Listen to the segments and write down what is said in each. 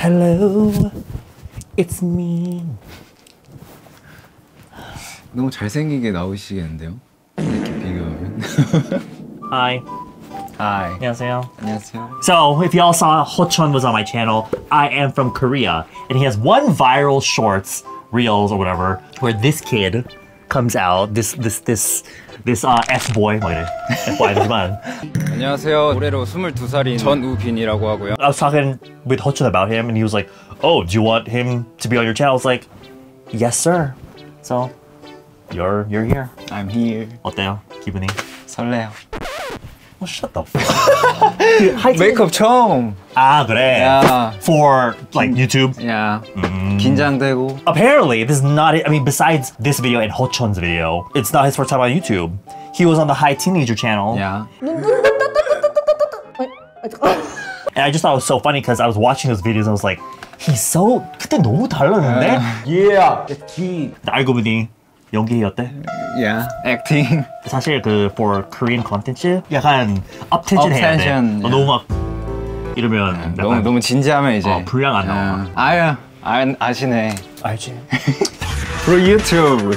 Hello, it's me. 너무 잘생기게 나오시겠는데요? 이렇게 비교하면. Hi. Hi. 안녕하세요. 안녕하세요. So, if y'all saw, Hochun was on my channel. I am from Korea, and he has one viral shorts, reels or whatever, where this kid comes out. This F-boy, 막 이래. F-boy 아니지만. 안녕하세요. 올해로 22살인 전우빈이라고 하고요. I was talking with Hochun about him, and he was like, "Oh, do you want him to be on your channel?" I was like, "Yes, sir." So, you're here. I'm here. 어때요? 기분이? 설레요. Well, shut the fuck. 메이크업 처음. 아, 그래. Yeah. For like YouTube. Yeah. 긴장되고. Apparently, this is not it. I mean, besides this video and Hochun's video, it's not his first time on YouTube. He was on the High Teenager channel. Yeah. And I just thought it was so funny because I was watching those videos and I was like, he's so 그때 너무 달랐는데? Yeah. It's key. 알고 보니 연기였대? Yeah. Acting. 사실 그 for Korean content 약간 uptension 해야 돼. Uptension, 너무 막 이러면 너무 진지하면 이제 분량 안 나와. 아유, 아시네. 알지? For YouTube.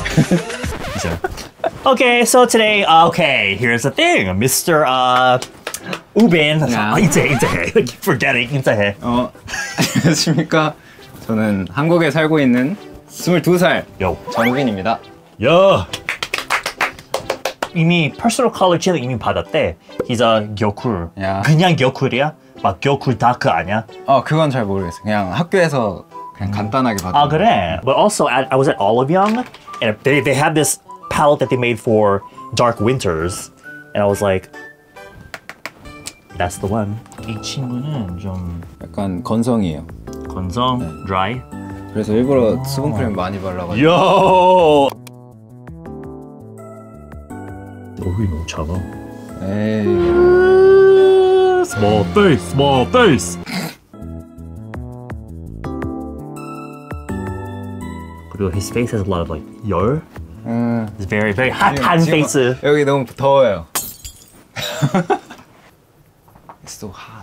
Okay, so today, here's the thing, Mr. Ubin. Yeah. 인사해. I keep forgetting. 인사해. 안녕하십니까. 저는 한국에 살고 있는 22살 Yo. 전우빈입니다. 야. 이미 personal color 채널 이미 받았대. He's a gyokur. 야. 그냥 gyokur이야? 막 gyokur 다크 아니야? 그건 잘 모르겠어. 그냥 학교에서 그냥 간단하게 받은. 아 그래. But also, I was at Olive Young, and they had this palette that they made for Dark Winters, and I was like, that's the one. 이 친구는 좀 약간 건성이에요. 건성, 네. dry. 그래서 일부러 수분크림 많이 발라가지고. Yo! 얼굴이 너무 작아. 에이. Small face, small face. 그리고 his face has a lot of like 열. It's very, very 핫한 face. 여기 너무 더워요. It's so hot.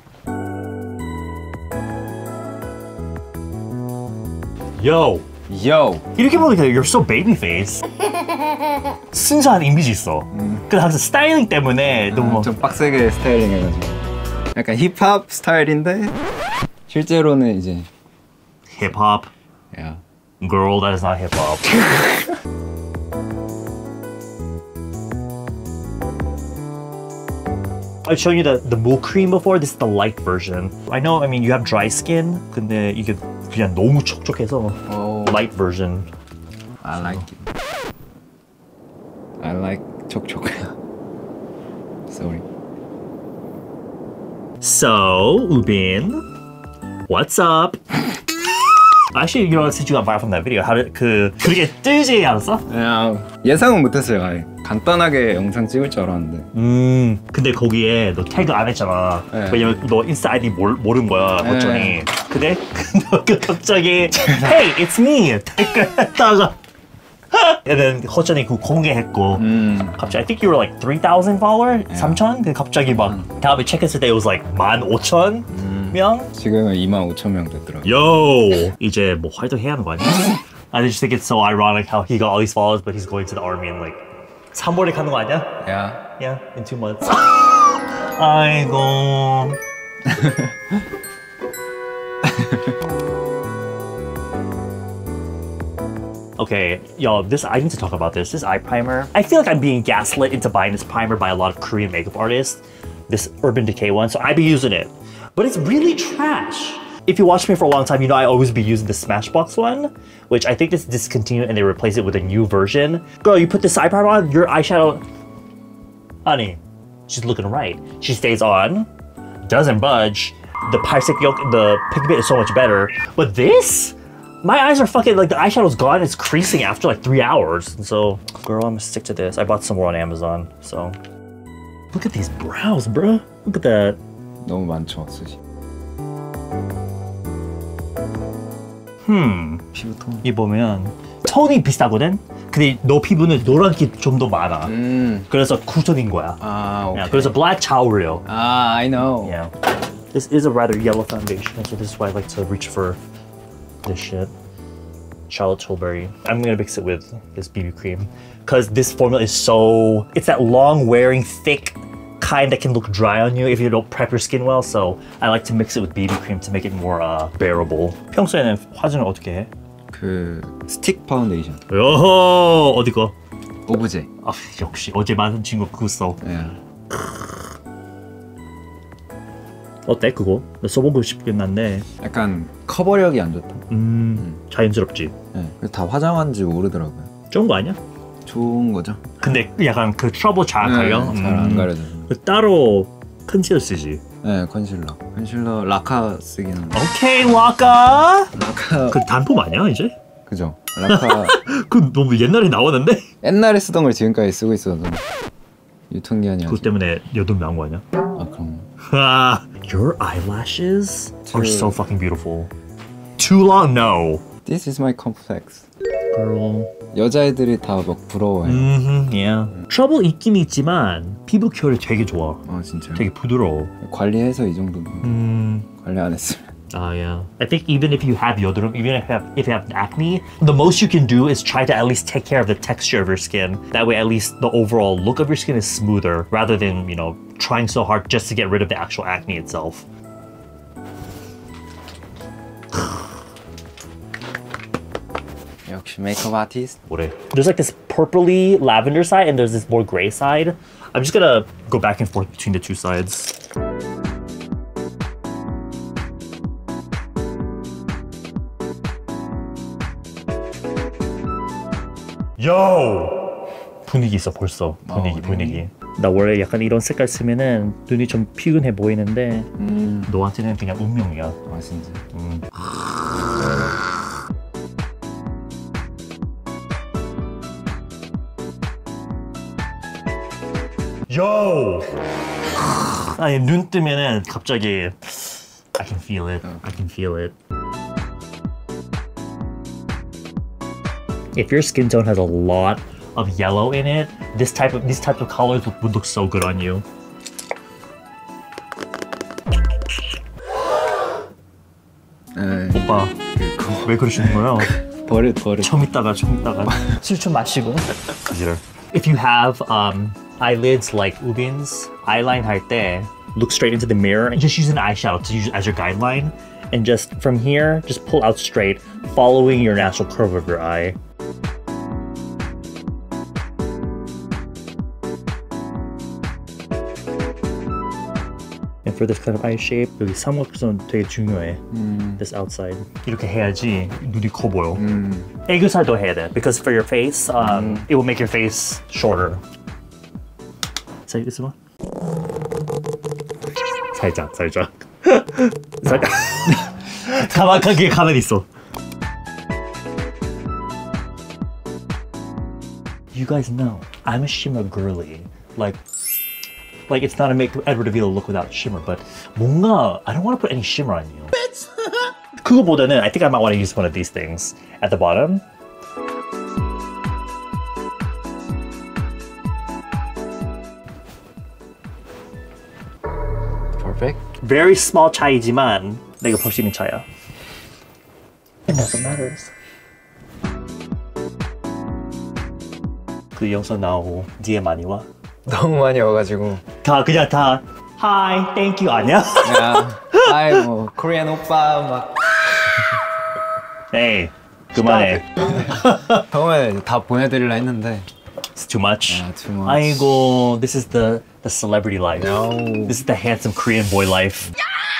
Yo. Yo. 이렇게 보니까 you're so baby face. 순수한 이미지 있어. 근데 항상 스타일링 때문에 너무 좀 빡세게 스타일링 해가지고. 약간 힙합 스타일인데 실제로는 이제 hip hop. Yeah. Girl, that is not hip hop. I've shown you the mousse cream before. This is the light version. I know, I mean, you have dry skin. 근데 이게 그냥 너무 촉촉해서 light version. I like it. I like 촉촉. Sorry. So, Ubin, what's up? Actually, you know, since you got viral from that video, how did 그렇게 뜨지 않았어? 예상은 못했어요. 아예. 간단하게 영상 찍을 줄 알았는데. 근데 거기에 너 태그 안 했잖아. 네. 왜냐면 너 인스타 아이디 모르는 거야, 어쩌니. 네. 근데 너 갑자기 Hey, it's me! 태그 했다가 and then 허전이 그 공개했고 갑자기 I think you were like 3,000 followers? 3,000? 근데 갑자기 막 다음에 체크했을 때 it was like 15,000명? 지금은 25,000명 됐더라고요. Yo! 이제 뭐 활동해야 하는 거 아니야? I just think it's so ironic how he got all these followers but he's going to the army in like 3월에 가는 거 아니야? Yeah. Yeah, in 2 months. 아이고. Okay, y'all, I need to talk about this. This eye primer. I feel like I'm being gaslit into buying this primer by a lot of Korean makeup artists. This Urban Decay one, so I be using it. But it's really trash. If you watch me for a long time, you know I always be using the Smashbox one, which I think is discontinued and they replace it with a new version. Girl, you put this eye primer on, your eyeshadow... Honey, she's looking right. She stays on, doesn't budge. The pigment is so much better. But this? My eyes are fucking, like, the eyeshadow's gone. It's creasing after, like, 3 hours. And so, girl, I'm gonna stick to this. I bought some more on Amazon, so. Look at these brows, bruh. Look at that. 너무 많죠, 수시. 피부톤. 이 보면 톤이 비슷하거든? 근데 너 피부는 노란기 좀 더 많아. 그래서 쿠톤인 거야. 오케이. 그래서 black 잘 어울려. I know. Yeah. This is a rather yellow foundation, so this is why I like to reach for this shit. Charlotte Tilbury. I'm gonna mix it with this BB cream because this formula is so, it's that long wearing thick kind that can look dry on you if you don't prep your skin well. So I like to mix it with BB cream to make it more bearable. 평소에는 화장을 어떻게 해? 그 스틱 파운데이션. 요호 어디 거? 오브제. 아 역시 어제 만든 친구 그거 써. 예. 어때 그거? 나 써보고 싶긴 한데 약간 커버력이 안 좋다. 자연스럽지. 예. 그래서 다 화장한지 모르더라고요. 좋은 거 아니야? 좋은 거죠. 근데 약간 그 트러블 잘 가려? 잘 안 가려져. 따로 컨실러 쓰지? 네, 컨실러 라카 쓰긴 한데. 오케이 라카. 라카. 그 단품 아니야 이제? 그죠. 라카. 그 너무 옛날에 나왔는데? 옛날에 쓰던 걸 지금까지 쓰고 있어서 유통기한이 그것 때문에 여드름 나온 거 아니야? 아 그럼. Your eyelashes are so fucking beautiful. Too long? No. This is my complex. Girl. 여자애들이 다 막 부러워해. Yeah. 트러블 있긴 있지만 피부 케어를 되게 좋아. 진짜. 되게 부드러워. 관리해서 이 정도면. 관리 안 했으면. Yeah. I think even if you have yodrum, even if you have acne, the most you can do is try to at least take care of the texture of your skin. That way, at least the overall look of your skin is smoother, rather than trying so hard just to get rid of the actual acne itself. 역시 메이크업 아티스트. 뭐래? There's like this purpley lavender side, and there's this more gray side. I'm just gonna go back and forth between the two sides. Yo! 분위기 있어 벌써. 분위기. 나 원래 약간 이런 색깔 쓰면은 눈이 좀 피곤해 보이는데 너한테는 그냥 운명이야. 아 진짜. Yo! 아니 눈 뜨면은 갑자기 I can feel it. I can feel it. If your skin tone has a lot of yellow in it, these types of colors would look so good on you. 오빠 왜 그러시는 거예요? 버릇. 좀 이따가 술 좀 마시고. If you have eyelids like Ubin's, eyeline 할 때 look straight into the mirror and just use an eyeshadow to use as your guideline, and just from here just pull out straight, following your natural curve of your eye. And for this kind of eye shape, 여기 삼각선 되게 중요해. This outside. 이렇게 해야지 눈이 커 보여. 애교살도 해야 돼. Because for your face, it will make your face shorter. Say this one. 살짝. 가만하게 가만히 있어. You guys know I'm a shimmer girly. Like it's not a make Edward Avila look without shimmer, but 뭔가 I don't want to put any shimmer on you. 그거보다는 I think I might want to use one of these things at the bottom. Perfect. Very small 차이지만 내가 볼 수 있는 차이야. And that's what matters. 그 영상 나오고 DM 많이 와? 너무 많이 와가지고. 그냥 다 Hi, thank you 아니야? 아이 뭐 코리안 오빠 막. 에이 그만해. 처음에 다 보내드리려 했는데. It's too much. Yeah, too much. 아이고, this is the celebrity life. No. This is the handsome Korean boy life.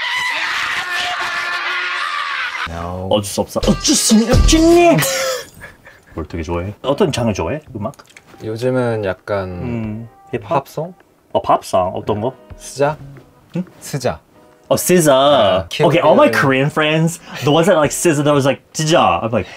No. 어쩔 수 없어. 어쩔 수 없지. 뭘 되게 좋아해? 어떤 장르 좋아해? 음악? 요즘은 약간 힙합? 팝송? 팝송 어떤 거? 스자? 응? 스자. Oh, SZA. Okay, all my Korean friends, the ones that like SZA, that was like SZA. I'm like,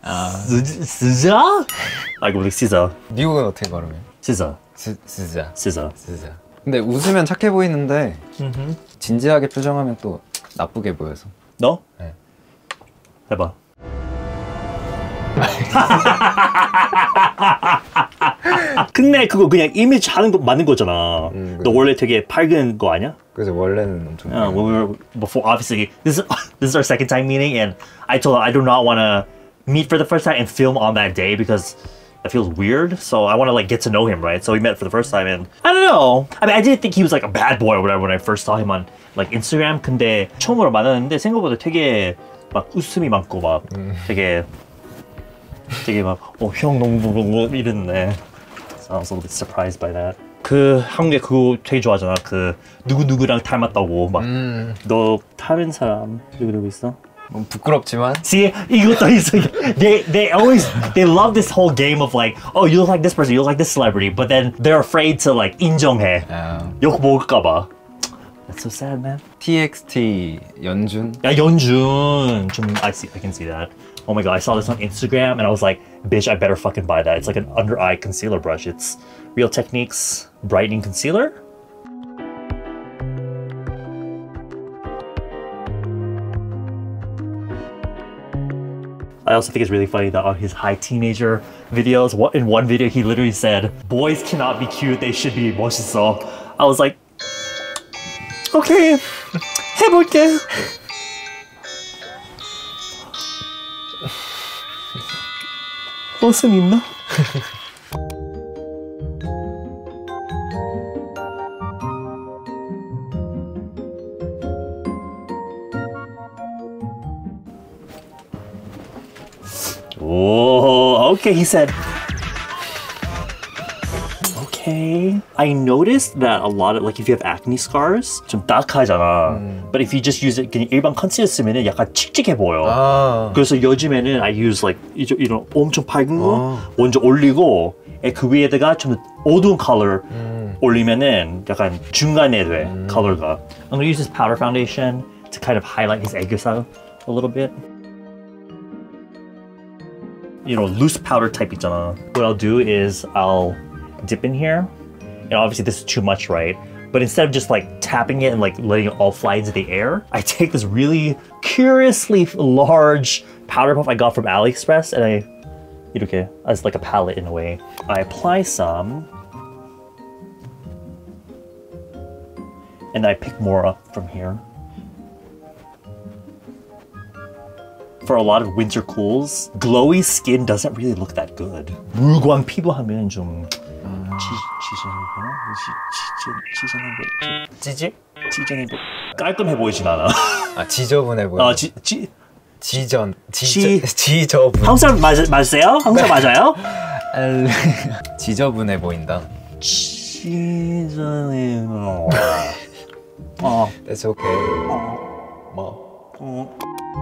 SZA? Like SZA. 미국은 어떻게 발음해? SZA. 스자. SZA. 스자. 근데 웃으면 착해 보이는데 진지하게 표정하면 또 나쁘게 보여서. 너? 네. 해봐. 근데 그거 그냥 이미지 하는 거 맞는 거잖아. 너 원래 되게 밝은 거 아니야? 그래서 원래는 엄청. When we were before, obviously, this is our second time meeting, and I told her I do not want to meet for the first time and film on that day because it feels weird. So I want to like get to know him, right? So we met for the first time, and I don't know. I mean, I didn't think he was like a bad boy or whatever when I first saw him on like Instagram. 근데 처음으로 만났는데 생각보다 되게 막 웃음이 많고 막 되게 막 형 너무 이랬네. So I was a little bit surprised by that. 그 한국에 그거 되게 좋아하잖아. 그 누구랑 닮았다고 막 너 다른 사람 누구 있어? 부끄럽지만. See, 이것도 있어. They love this whole game of like, oh, you look like this person, you look like this celebrity, but then they're afraid to like 인정해. 욕 먹을까봐. That's so sad, man. TXT 연준. 야 연준 좀 I can see that. Oh my god, I saw this on Instagram and I was like, bitch, I better fucking buy that. It's like an under eye concealer brush. It's Real Techniques brightening concealer. I also think it's really funny that on his high teenager videos, in one video he literally said, boys cannot be cute, they should be 멋있어. I was like, okay, 해볼게. 옷은 있나? Oh, okay, he said. Okay. I noticed that a lot of, like, if you have acne scars, 좀 딱하잖아. But if you just use it, 그냥 일반 컨실러 쓰면은 약간 칙칙해 보여. 그래서 요즘에는 I use, like, 이런 엄청 밝은 거 먼저 올리고, 그 위에다가 좀 어두운 컬러 올리면은 약간 중간에 돼, 컬러가. I'm gonna use this powder foundation to kind of highlight his 애교살 a little bit. You know, loose powder type 있잖아. What I'll do is I'll dip in here. And obviously this is too much, right? But instead of just like tapping it and like letting it all fly into the air, I take this really curiously large powder puff I got from AliExpress and I 이렇게 as like a palette in a way. I apply some. And I pick more up from here. For a lot of winter cools, glowy skin doesn't really look that good. 물광 피부 하면 좀 지저분해 깔끔해 보이진 않아. 아 지저분해 보여. 지저분. 한국 맞으세요? 한국 맞아요? 지저분해 보인다. 지저분해. That's okay. 뭐.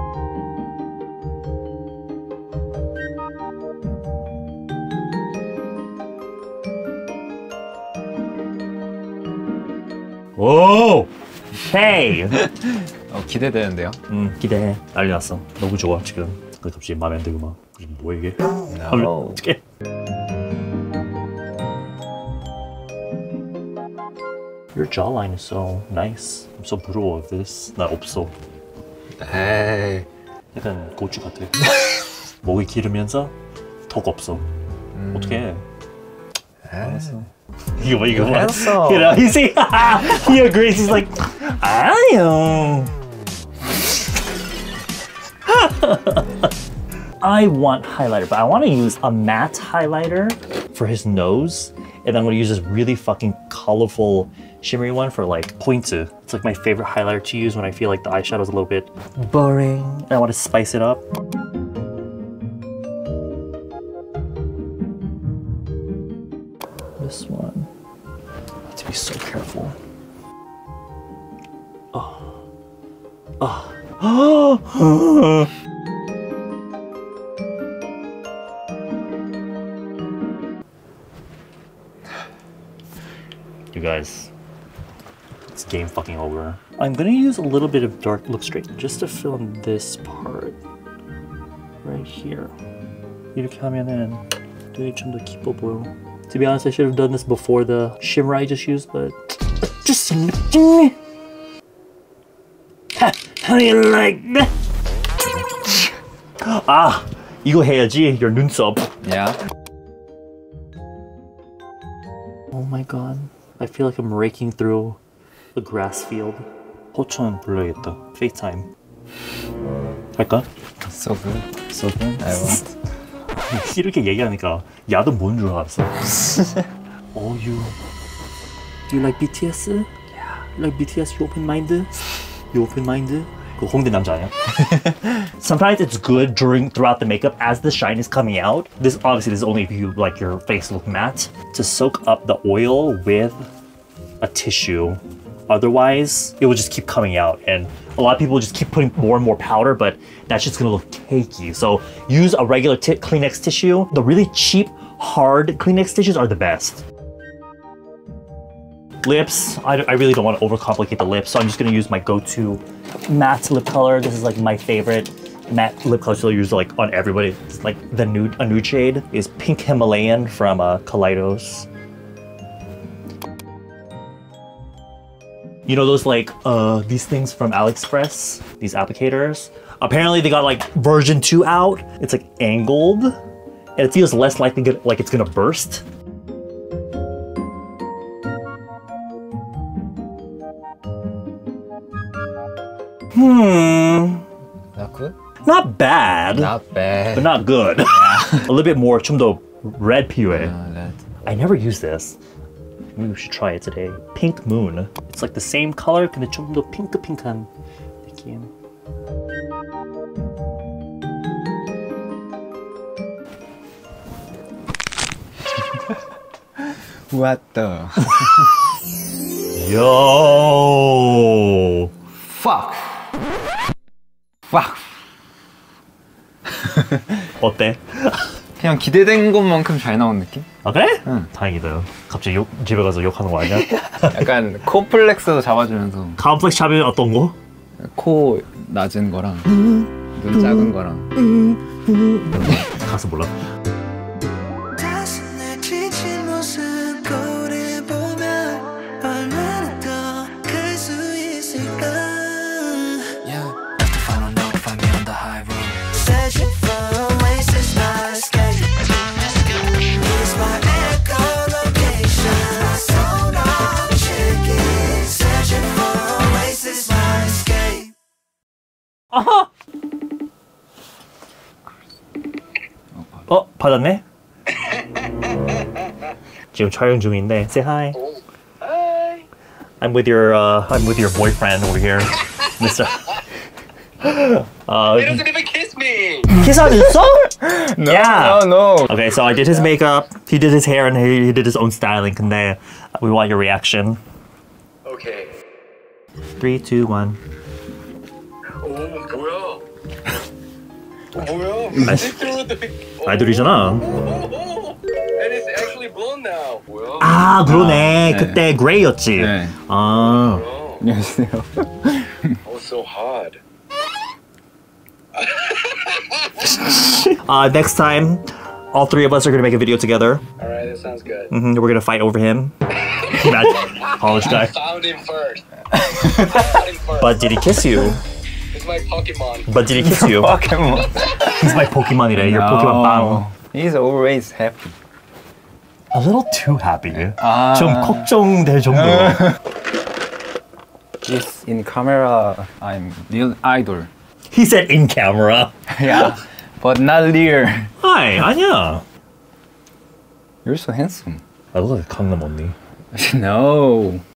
오! 헤이! 기대되는데요? 기대해. 난리 났어. 너무 좋아 지금. 갑자기 마음에 안 들고 막 뭐야 이게? No. 어떡해? Your jawline is so nice. I'm so 부러워 of this. 나 없어. 에이. 약간 고추 같아. 목이 기르면서 턱 없어. 어떡해? 알았어. 이거 봐. 했어. You know, you see, he agrees. He's like, 아니요. I want highlighter, but I want to use a matte highlighter for his nose, and I'm going to use this really fucking colorful, shimmery one for like pointu. It's like my favorite highlighter to use when I feel like the eyeshadow's a little bit boring, and I want to spice it up. This one. I have to be so careful. You guys, it's game fucking over. I'm gonna use a little bit of dark look straight just to fill in this part right here. 이렇게 하면은 되게 좀 더 깊어 보여. To be honest, I should have done this before the shimmer I just used, but just how do you like that? 이거 해야지 your 눈썹. Yeah. Oh my god. I feel like I'm raking through the grass field. 호천 불러야겠다. FaceTime. 할까? So good. So good. I want. 이렇게 얘기하니까 야도 뭔 줄 알았어. Oh, you. Do you like BTS? Yeah. You like BTS? You open-minded? You open-minded? 그 홍대 남자 아니야? Sometimes it's good throughout the makeup as the shine is coming out. This obviously this is only if you like your face look matte to soak up the oil with a tissue. Otherwise, it will just keep coming out, and a lot of people just keep putting more and more powder, but that's just gonna look cakey. So use a regular Kleenex tissue. The really cheap, hard Kleenex tissues are the best. Lips, I really don't want to overcomplicate the lips, so I'm just gonna use my go-to matte lip color. This is like my favorite matte lip color to use like on everybody. It's like a nude shade is Pink Himalayan from Kaleidos. You know those like these things from AliExpress, these applicators? Apparently they got like version 2 out. It's like angled and it feels less likely like it's gonna burst. Not good? Not bad. Not bad. But not good. A little bit more 좀 더 red 필요해. That. I never use this. Maybe we should try it today. Pink Moon. It's like the same color, 근데 좀 더 핑크핑크한 느낌. What the? Yo! Fuck. Fuck. 어때? 그냥 기대된 것만큼 잘 나온 느낌? 아 그래? 응. 다행이다. 갑자기 집에 가서 욕하는 거 아니야? 약간 코 플렉스도 잡아주면서 컴플렉스 샵이 어떤 거? 코 낮은 거랑 눈 작은 거랑 가서 몰라. 아하! 받았네? 지금 촬영 중인데 say hi. Hi. I'm with your boyfriend over here, Mr. He doesn't even kiss me. Kiss 안 줬어? No, Yeah. no. Okay, so I did his makeup, he did his hair, and he did his own styling. 근데 we want your reaction. Okay. 3, 2, 1. 오 뭐야? 뭐야? 아이돌이잖아. And it's actually blown now. 뭐야? 아 그러네. 네. 그때 그레이였지. 네. 아. Oh, 안녕하세요. so hard. Next time, all three of us are gonna make a video together. All right, that sounds good. We're gonna fight over him. College guy. Found him first. Found him first. But did he kiss you? It's my Pokemon. But did he kiss you? Pokemon. He's my Pokemon이래. Your Pokemon 빵. He's always happy. A little too happy. 아. 좀 걱정될 정도. Yes, in camera, I'm real idol. He said in camera. Yeah, but not real. Hi, 아니야. You're so handsome. I look like 강남 언니. No.